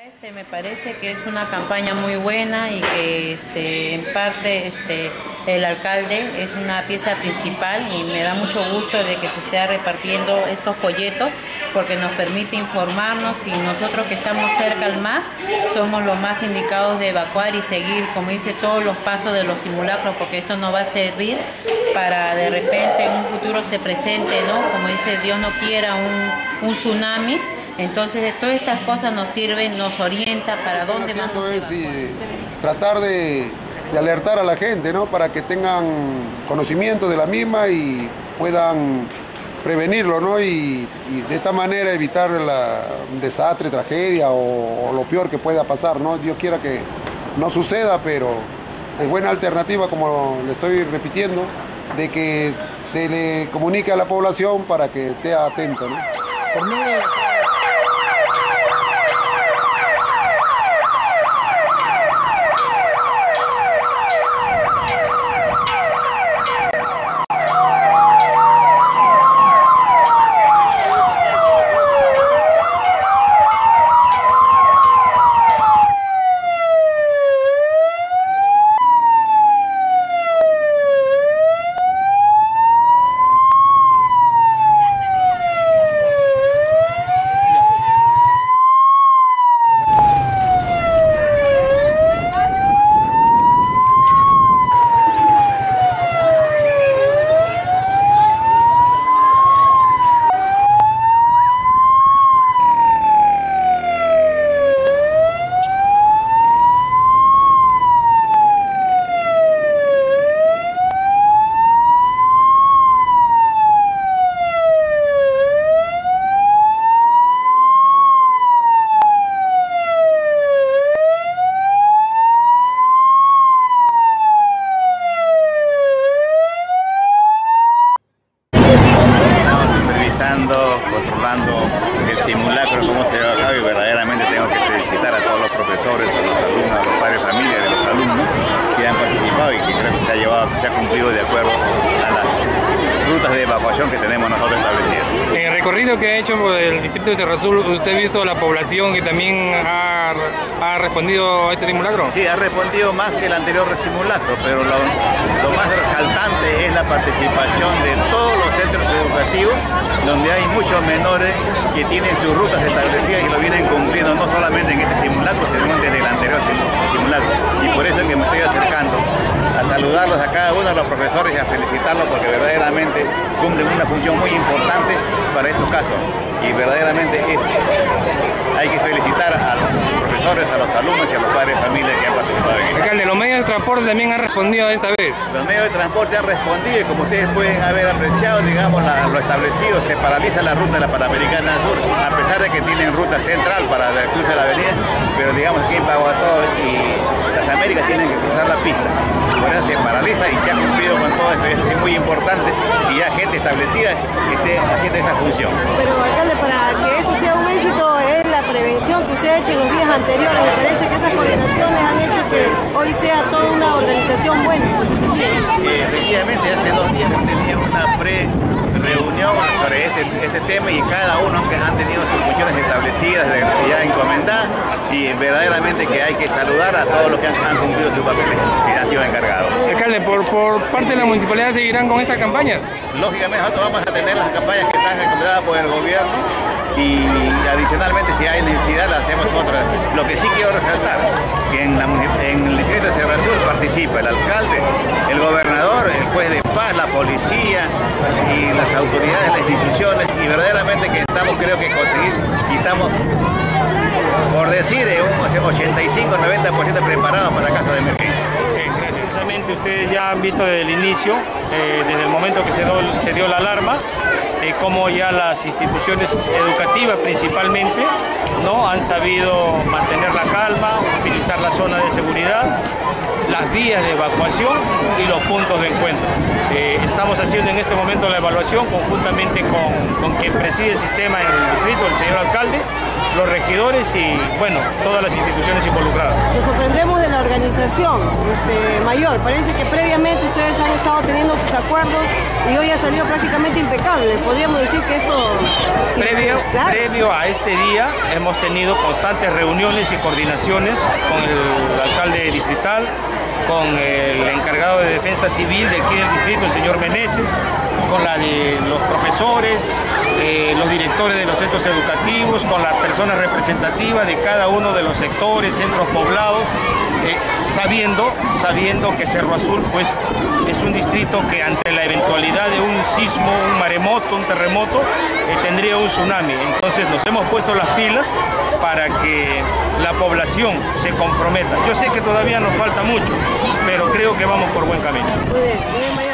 Me parece que es una campaña muy buena y que en parte el alcalde es una pieza principal y me da mucho gusto de que se esté repartiendo estos folletos porque nos permite informarnos y nosotros que estamos cerca al mar somos los más indicados de evacuar y seguir, como dice, todos los pasos de los simulacros, porque esto nos va a servir para de repente en un futuro se presente, ¿no? Como dice, Dios no quiera un tsunami. Entonces todas estas cosas nos sirven, nos orienta para dónde vamos a evacuar. Tratar de alertar a la gente, ¿no? Para que tengan conocimiento de la misma y puedan prevenirlo, ¿no? Y de esta manera evitar un desastre, tragedia o lo peor que pueda pasar, ¿no? Dios quiera que no suceda, pero es buena alternativa, como le estoy repitiendo, de que se le comunique a la población para que esté atenta, ¿no? Controlando el simulacro, cómo se lleva a cabo, y verdaderamente tengo que felicitar a todos los profesores, a los alumnos, a los padres de familia de los alumnos que han participado y que creo que se ha cumplido de acuerdo a las rutas de evacuación que tenemos nosotros establecidas. En el recorrido que ha hecho por el distrito de Cerro Azul, ¿usted ha visto la población que también ha respondido a este simulacro? Sí, ha respondido más que el anterior simulacro, pero lo más resaltante es la participación de todos los centros educativos, donde hay muchos menores que tienen sus rutas establecidas y lo vienen cumpliendo no solamente en este simulacro, sino desde el anterior simulacro. Y por eso es que me estoy acercando a saludarlos a cada uno de los profesores y a felicitarlos porque verdaderamente cumplen una función muy importante para estos casos. Y verdaderamente hay que felicitar a los profesores, a los alumnos y a los padres de familia que han participado en esto. Alcalde, ¿los medios de transporte también han respondido esta vez? Los medios de transporte han respondido y como ustedes pueden haber apreciado, digamos, lo establecido, se paraliza la ruta de la Panamericana Sur, a pesar de que tienen ruta central para el cruce de la avenida, pero digamos que en Paguató y las Américas tienen que cruzar la pista. Por eso se paraliza y se ha cumplido con todo eso. Es muy importante y ya gente establecida que esté haciendo esa función. Pero alcalde, para que esto sea un éxito es la prevención que usted ha hecho en los días anteriores. Me parece que esas coordinaciones han hecho que hoy sea toda una organización buena. Sí, efectivamente, hace 2 días tenía una reunión sobre este tema y cada uno han tenido sus funciones establecidas, ya encomendadas, y verdaderamente que hay que saludar a todos los que han cumplido su papel que han sido encargados. Alcalde, por parte de la municipalidad seguirán con esta campaña. Lógicamente nosotros vamos a tener las campañas que están encomendadas por el gobierno y adicionalmente si hay necesidad las hacemos otras. Lo que sí quiero resaltar, que en el distrito de Cerro Azul participa el alcalde, el gobernador, el juez de paz, la policía y las autoridades, las instituciones, y verdaderamente que estamos, creo que estamos, por decir, un 85-90% preparados para casos de emergencia. Precisamente ustedes ya han visto desde el inicio, desde el momento que se dio la alarma, cómo ya las instituciones educativas principalmente no han sabido mantener la calma, utilizar la zona de seguridad, las vías de evacuación y los puntos de encuentro. Estamos haciendo en este momento la evaluación conjuntamente con quien preside el sistema en el distrito, el señor alcalde, los regidores y, bueno, todas las instituciones involucradas. Nos sorprendemos de la organización mayor. Parece que previamente ustedes han estado teniendo sus acuerdos y hoy ha salido prácticamente impecable. Podríamos decir que esto... Previo a este día hemos tenido constantes reuniones y coordinaciones con el alcalde distrital, con el encargado de defensa civil de aquí del distrito, el señor Meneses, con la de los profesores, los directores de los centros educativos, con las personas representativas de cada uno de los sectores, centros poblados, sabiendo que Cerro Azul pues, es un distrito que ante la eventualidad de un sismo, un maremoto, un terremoto, tendría un tsunami. Entonces nos hemos puesto las pilas para que la población se comprometa. Yo sé que todavía nos falta mucho, pero creo que vamos por buen camino. Muy bien,